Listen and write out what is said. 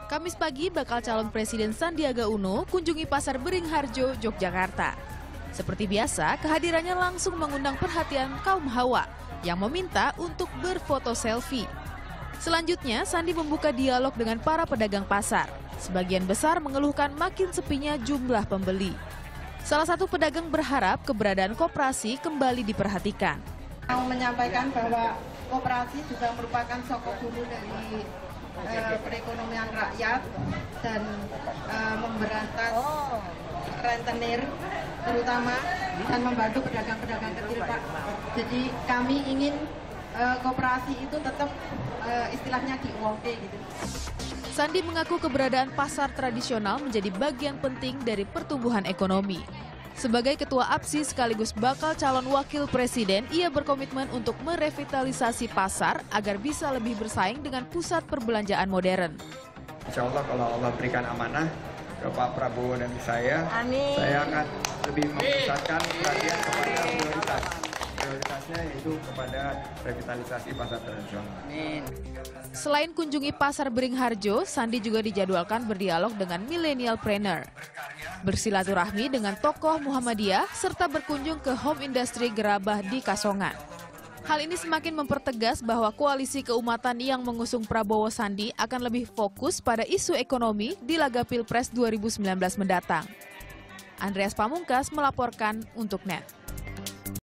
Kamis pagi, bakal calon Presiden Sandiaga Uno kunjungi Pasar Beringharjo, Yogyakarta. Seperti biasa, kehadirannya langsung mengundang perhatian kaum hawa yang meminta untuk berfoto selfie. Selanjutnya, Sandi membuka dialog dengan para pedagang pasar. Sebagian besar mengeluhkan makin sepinya jumlah pembeli. Salah satu pedagang berharap keberadaan koperasi kembali diperhatikan. Mau menyampaikan bahwa koperasi juga merupakan sokok guru dari perekonomian rakyat dan memberantas rentenir terutama dan membantu pedagang-pedagang kecil, Pak. Jadi kami ingin koperasi itu tetap istilahnya di-UOP gitu. Sandi mengaku keberadaan pasar tradisional menjadi bagian penting dari pertumbuhan ekonomi. Sebagai ketua APSI sekaligus bakal calon wakil presiden, ia berkomitmen untuk merevitalisasi pasar agar bisa lebih bersaing dengan pusat perbelanjaan modern. Insya Allah kalau Allah berikan amanah ke Pak Prabowo dan saya, Amin. Saya akan lebih memusatkan perhatian kepada prioritas. Prioritasnya yaitu kepada revitalisasi pasar tradisional. Amin. Selain kunjungi Pasar Beringharjo, Sandi juga dijadwalkan berdialog dengan millennialpreneur, bersilaturahmi dengan tokoh Muhammadiyah, serta berkunjung ke home industry Gerabah di Kasongan. Hal ini semakin mempertegas bahwa koalisi keumatan yang mengusung Prabowo Sandi akan lebih fokus pada isu ekonomi di laga Pilpres 2019 mendatang. Andreas Pamungkas melaporkan untuk NET.